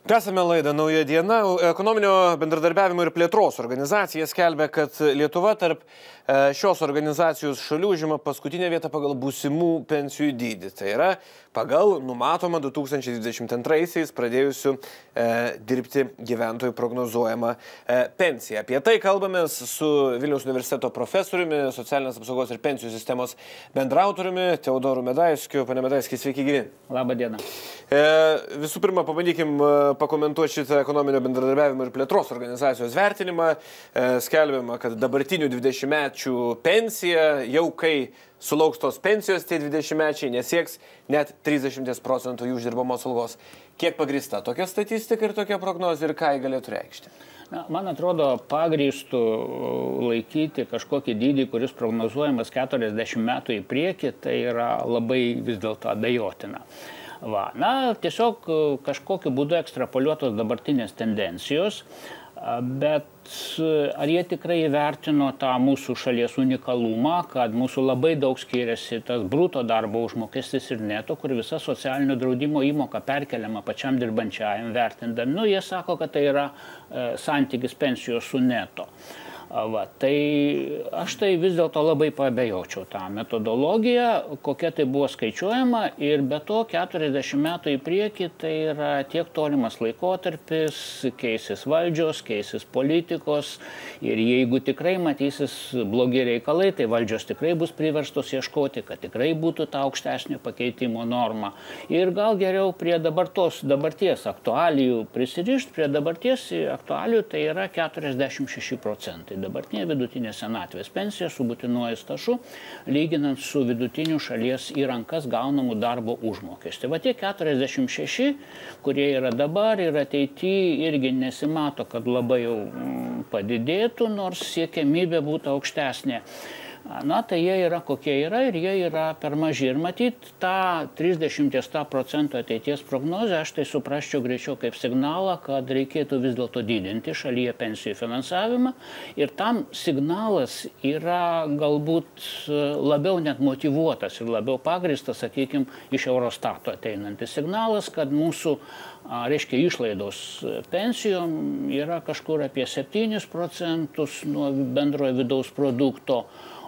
Tęsame laidą Nauja diena. Ekonominio bendradarbiavimo ir plėtros organizacija skelbia, kad Lietuva tarp šios organizacijos šalių užima paskutinę vietą pagal būsimų pensijų dydį. Tai yra pagal numatomą 2022-aisiais pradėjusių dirbti gyventojų prognozuojamą pensiją. Apie tai kalbamės su Vilniaus universiteto profesoriumi, socialinės apsaugos ir pensijų sistemos bendraautoriumi Teodoru Medaiskiu. Pane Medaiski, sveiki gyvi. Labą dieną. Visų pirma, pabandykim pakomentuoti šitą ekonominio bendradarbiavimo ir plėtros organizacijos vertinimą. Skelbiama, kad dabartinių 20-mečių pensija, jau kai sulauks tos pensijos, tie 20-mečiai nesieks net 30% jų uždirbamos algos. Kiek pagrįsta tokia statistika ir tokia prognozė ir ką jį galėtų reikšti? Na, man atrodo, pagrįstų laikyti kažkokį dydį, kuris prognozuojamas 40 metų į priekį, tai yra labai vis dėlto abejotina. Na, tiesiog kažkokiu būdu ekstrapoliuotos dabartinės tendencijos, bet ar jie tikrai įvertino tą mūsų šalies unikalumą, kad mūsų labai daug skiriasi tas bruto darbo užmokestis ir neto, kur visa socialinio draudimo įmoka perkeliama pačiam dirbančiajam vertindami. Jie sako, kad tai yra santykis pensijos su neto. Tai aš tai vis dėlto labai pabejočiau tą metodologiją, kokia tai buvo skaičiuojama ir be to 40 metų į priekį tai yra tiek tolimas laikotarpis, keisis valdžios, keisis politikos ir jeigu tikrai matysis blogi reikalai, tai valdžios tikrai bus priverstos ieškoti, kad tikrai būtų ta aukštesnio pakeitimo norma. Ir gal geriau prie dabarties aktualijų prisirišti, prie dabarties aktualijų tai yra 46%. Dabartinė vidutinė senatvės pensija su būtinuoju stažu, lyginant su vidutiniu šalies į rankas gaunamų darbo užmokestį. Tie 46, kurie yra dabar ir ateityje, irgi nesimato, kad labai jau padidėtų, nors siekiamybė būtų aukštesnė. Na, tai jie yra kokie yra ir jie yra per maži. Ir matyt, tą 30% ateities prognozę aš tai suprasčiau greičiau kaip signalą, kad reikėtų vis dėlto didinti šalyje pensijų finansavimą. Ir tam signalas yra galbūt labiau net motyvuotas ir labiau pagrįstas, sakykime, iš Eurostato ateinantis signalas, kad mūsų reiškia išlaidos pensijom yra kažkur apie 7% nuo bendrojo vidaus produkto,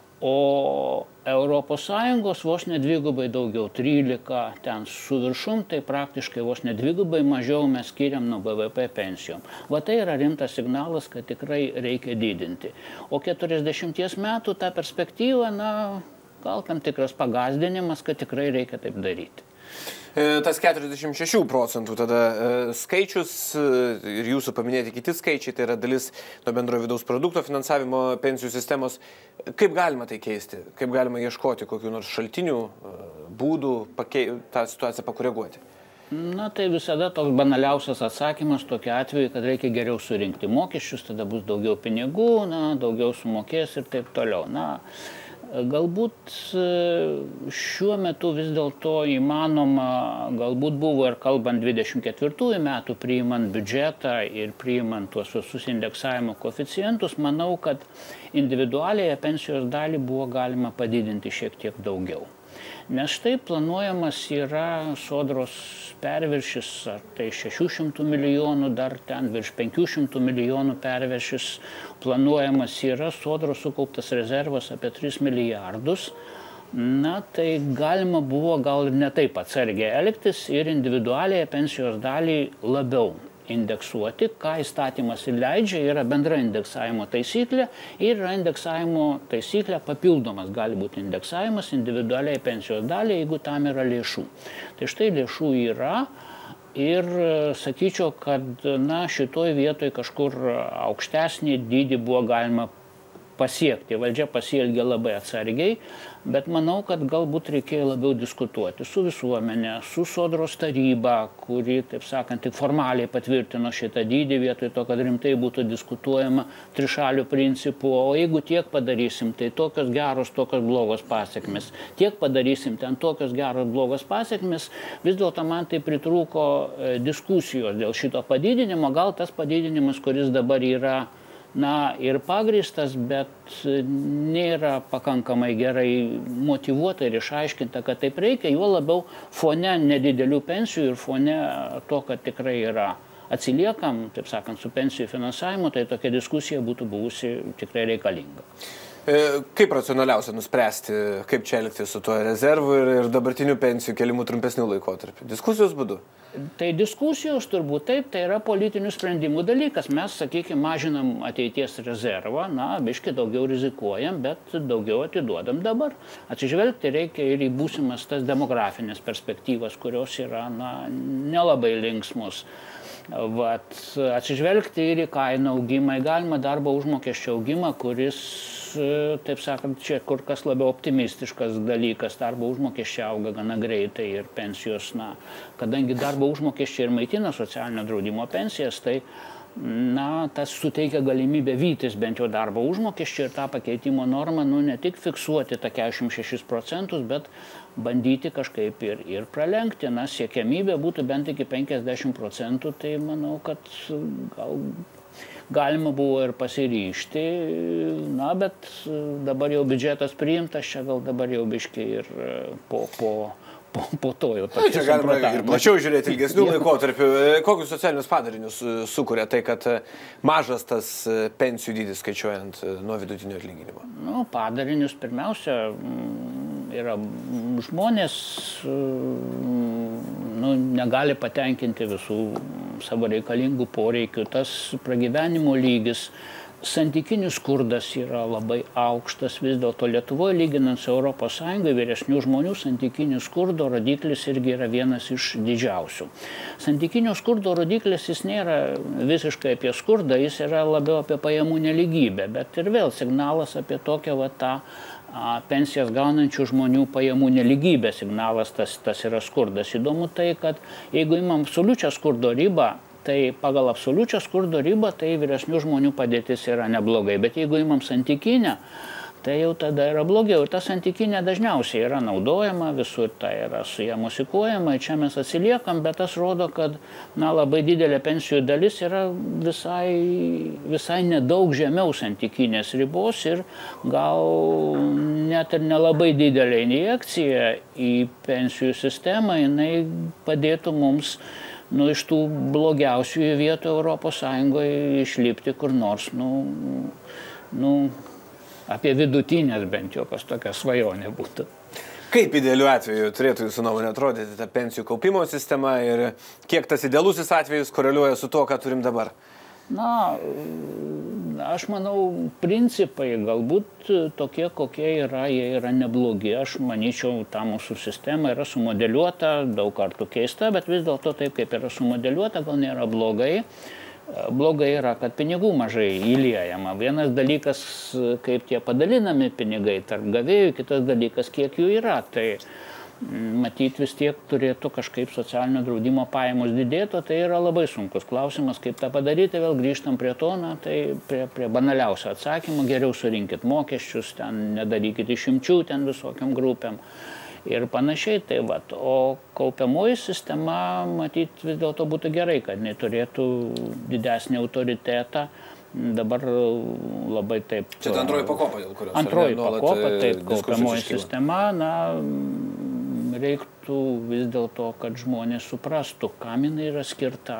o ES vos ne dvigubai daugiau, 13 ten su viršum, tai praktiškai vos ne dvigubai mažiau mes skiriam nuo BVP pensijom. Tai yra rimtas signalas, kad tikrai reikia didinti. O 40 metų ta perspektyva, gal tam tikras pagazdinimas, kad tikrai reikia taip daryti. Tas 46% tada skaičius ir jūsų paminėti kiti skaičiai, tai yra dalis nuo bendrojo vidaus produkto finansavimo pensijų sistemos. Kaip galima tai keisti? Kaip galima ieškoti kokių nors šaltinių, būdų tą situaciją pakoreguoti? Tai visada toks banaliausias atsakymas tokiu atveju, kad reikia geriau surinkti mokesčius, tada bus daugiau pinigų, daugiau sumokės ir taip toliau. Galbūt šiuo metu vis dėlto įmanoma, galbūt buvo ir kalbant 24 metų, priimant biudžetą ir priimant tuos visus indeksavimo koeficientus, manau, kad individualiąją pensijos dalį buvo galima padidinti šiek tiek daugiau. Nes štai planuojamas yra sodros perviršis, ar tai 600 milijonų, dar ten virš 500 milijonų perviršis planuojamas yra, sodros sukauptas rezervas apie 3 milijardus. Tai galima buvo gal ir ne taip atsargiai elgtis ir individualiąją pensijos dalį labiau indeksuoti, ką įstatymas leidžia, yra bendra indeksavimo taisyklė ir yra indeksavimo taisyklė papildomas, gali būti indeksavimas individualiai pensijos dalį, jeigu tam yra lėšų. Tai štai lėšų yra ir sakyčiau, kad šitoj vietoj kažkur aukštesnį dydį buvo galima pasiekti. Valdžia pasielgė labai atsargiai, bet manau, kad galbūt reikėjo labiau diskutuoti su visuomenė, su sodros taryba, kuri, taip sakant, tik formaliai patvirtino šitą dydį, vietoj to, kad rimtai būtų diskutuojama trišalių principų. O jeigu tiek padarysim, tai tokios geros, tokios blogos pasekmės. Tiek padarysim, ten tokios geros, blogos pasekmės. Vis dėlto man tai pritrūko diskusijos dėl šito padidinimo. Gal tas padidinimas, kuris dabar yra ir pagrįstas, bet nėra pakankamai gerai motyvuota ir išaiškinta, kad taip reikia, juo labiau fone nedidelių pensijų ir fone to, kad tikrai yra atsiliekam, taip sakant, su pensijų finansavimu, tai tokia diskusija būtų buvusi tikrai reikalinga. Kaip racionaliausia nuspręsti, kaip čia elgtis su tuo rezervu ir dabartiniu pensijų kelimu trumpesnių laikotarpių? Diskusijos būdu? Tai diskusijos turbūt taip, tai yra politinių sprendimų dalykas. Mes, sakykime, mažinam ateities rezervą, biškai daugiau rizikuojam, bet daugiau atiduodam dabar. Atsižvelgti reikia ir į būsimas tas demografinės perspektyvas, kurios yra nelabai linksmos. Atsižvelgti ir į kainų augimą, galima darbo užmokesčio augimą, kuris, taip sakant, čia kur kas labiau optimistiškas dalykas, darbo užmokesčiai auga gana greitai ir pensijos, kadangi darbo užmokesčiai ir maitina socialinio draudimo pensijas, tai tas suteikia galimybę vytis bent jau darbo užmokesčio ir tą pakeitimo normą, ne tik fiksuoti tą 46%, bet bandyti kažkaip ir pralenkti. Siekiamybė būtų bent iki 50%, tai manau, kad gal galima buvo ir pasiryžti, bet dabar jau biudžetas priimtas, čia gal dabar jau biškai ir po to jau. Čia galima ir plačiau žiūrėti ilgesnių laikotarpių. Kokius socialinius padarinius sukuria tai, kad mažas tas pensijų dydis skaičiuojant nuo vidutinio atlyginimo? Padarinius pirmiausia yra žmonės negali patenkinti visų savo reikalingų poreikių. Tas pragyvenimo lygis, santykinis skurdas yra labai aukštas. Vis dėlto Lietuvoje, lyginant su ES, vyresnių žmonių santykinio skurdo rodiklis irgi yra vienas iš didžiausių. Santykinio skurdo rodiklis jis nėra visiškai apie skurdą, jis yra labiau apie pajamų nelygybę, bet ir vėl signalas apie tokią tą pensijas gaunančių žmonių pajamų nelygybė signalas, tas yra skurdas. Įdomu tai, kad jeigu imam absoliučią skurdo ribą, tai pagal absoliučią skurdo ribą tai vyresnių žmonių padėtis yra neblogai, bet jeigu imam santykinę, tai jau tada yra blogiau. Ir ta santykinė dažniausiai yra naudojama, visur tai yra su ją musikuojama, čia mes atsiliekam, bet tas rodo, kad labai didelė pensijų dalis yra visai nedaug žemiau santykinės ribos ir gal net ir nelabai didelė injekcija į pensijų sistemą, jinai padėtų mums iš tų blogiausių vietų Europos Sąjungoje išlipti kur nors, apie vidutinės bent jau, kas tokia svajonė būtų. Kaip idealiu atveju turėtų jūsų nuomonė atrodyti ta pensijų kaupimo sistema ir kiek tas idealusis atvejus koreliuoja su to, ką turim dabar? Aš manau, principai galbūt tokie, kokie yra, jie yra neblogi. Aš manyčiau, ta mūsų sistema yra sumodeliuota, daug kartų keista, bet vis dėlto taip, kaip yra sumodeliuota, gal nėra blogai. Blogai yra, kad pinigų mažai įliejama. Vienas dalykas, kaip tie padalinami pinigai tarp gavėjų, kitas dalykas, kiek jų yra. Tai matyt vis tiek turėtų kažkaip socialinio draudimo pajamos didėti, tai yra labai sunkus klausimas, kaip tą padaryti, vėl grįžtam prie to, tai prie banaliausio atsakymo, geriau surinkit mokesčius, ten nedarykit išimčių ten visokiam grupėm ir panašiai. Tai o kaupiamoji sistema, matyt, vis dėlto būtų gerai, kad jinai turėtų didesnį autoritetą. Dabar labai taip... Čia antroji pakopa, dėl kurios... Antroji pakopa, taip, kaupiamoji sistema, reiktų vis dėlto, kad žmonės suprastų, kam jinai yra skirta.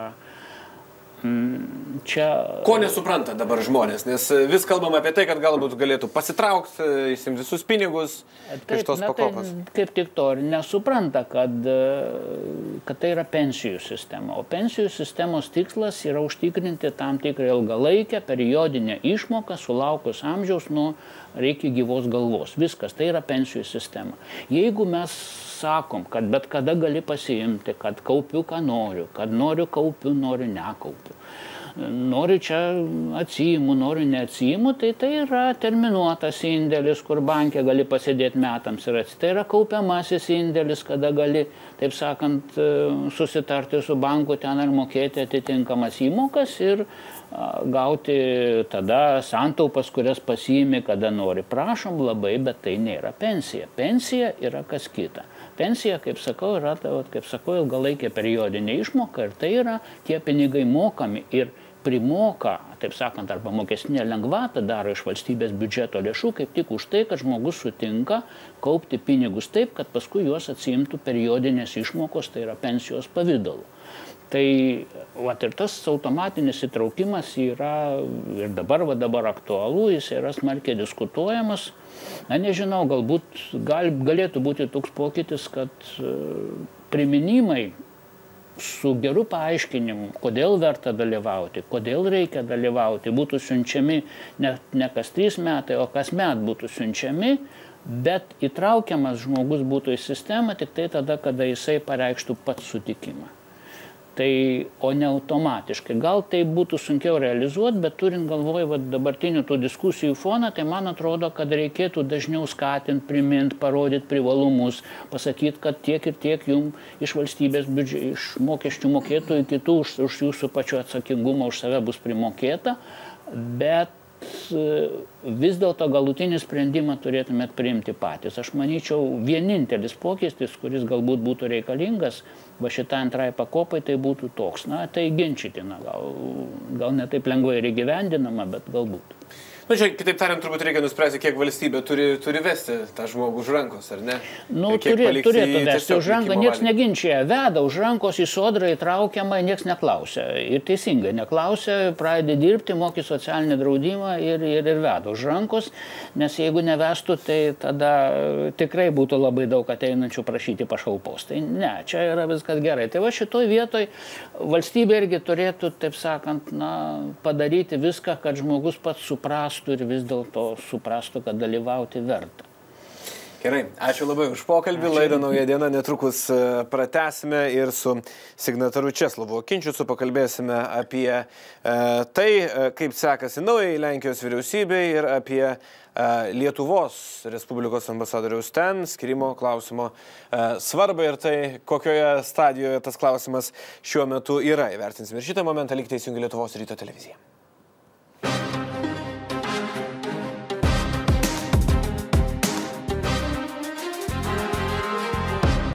Ko nesupranta dabar žmonės, nes vis kalbam apie tai, kad galbūt galėtų pasitraukti, įsimti visus pinigus iš tos pakopos. Kaip tik to ir nesupranta, kad tai yra pensijų sistema. O pensijų sistemos tikslas yra užtikrinti tam tikrą ilgalaikę periodinę išmoką sulaukus amžiaus nuo reikia gyvos galvos. Viskas, tai yra pensijų sistema. Jeigu mes sakom, kad bet kada gali pasiimti, kad kaupiu, ką noriu, kad noriu kaupiu, noriu nekaupiu. Noriu čia atsiimu, noriu neatsiimu, tai yra terminuotas indėlis, kur bankė gali pasidėti metams ir tai yra kaupiamasis indėlis, kada gali, taip sakant, susitarti su banku ten ar mokėti atitinkamas įmokas ir gauti tada santaupas, kurias pasiimi, kada nori. Prašom labai, bet tai nėra pensija. Pensija yra kas kita. Pensija, kaip sakau, yra ilgalaikė periodinė išmoka ir tai yra tie pinigai mokami ir primoka, taip sakant, arba mokestinė lengvata daro iš valstybės biudžeto lėšų kaip tik už tai, kad žmogus sutinka kaupti pinigus taip, kad paskui juos atsiimtų periodinės išmokos, tai yra pensijos pavidalu. Tai vat, ir tas automatinis įtraukimas yra ir dabar aktualu, jis yra smarkiai diskutuojamas. Na, nežinau, galbūt galėtų būti toks pokytis, kad priminimai su geru paaiškinimu, kodėl verta dalyvauti, kodėl reikia dalyvauti, būtų siunčiami ne kas 3 metai, o kasmet būtų siunčiami, bet įtraukiamas žmogus būtų į sistemą tik tai tada, kada jisai pareikštų pats sutikimą. Tai, o ne automatiškai. Gal tai būtų sunkiau realizuoti, bet turint galvoje dabartinių tų diskusijų foną, tai man atrodo, kad reikėtų dažniau skatinti, priminti, parodyti privalumus, pasakyti, kad tiek ir tiek jums iš valstybės biudžeto, iš mokesčių mokėtojų kitų už jūsų pačių atsakingumą už save bus primokėta, bet vis dėlto galutinį sprendimą turėtumėt priimti patys. Aš manyčiau, vienintelis pokytis, kuris galbūt būtų reikalingas, va šitą antrai pakopai, tai būtų toks. Na, tai ginčytina, gal ne taip lengvai ir įgyvendinama, bet galbūt. Nu, čia, kitaip tariant, turbūt reikia nuspręsti, kiek valstybė turi vesti tą žmogų už rankos, ar ne? Nu, turėtų vesti už ranką, nieks neginčia, veda už rankos į sodrą įtraukiamą, nieks neklausia. Ir teisingai neklausia, pradedi dirbti, moki socialinį draudimą ir veda už rankos, nes jeigu nevestų, tai tada tikrai būtų labai daug ateinančių prašyti pašalpos. Tai ne, čia yra viskas gerai. Tai va šitoj vietoj valstybė irgi turėtų, taip sakant, padaryti viską, kad žmogus pats suprastų ir vis dėlto suprastų, kad dalyvauti verta. Gerai, ačiū labai už pokalbį. Laidą Nauja diena netrukus pratęsime ir su signataru Česlovu Okinčiucu pakalbėsime apie tai, kaip sekasi naujai Lenkijos vyriausybei ir apie Lietuvos Respublikos ambasadoriaus ten skirimo klausimo svarbą ir tai, kokioje stadijoje tas klausimas šiuo metu yra. Įvertinsime ir šitą momentą, likite įsijungę Lietuvos ryto televiziją.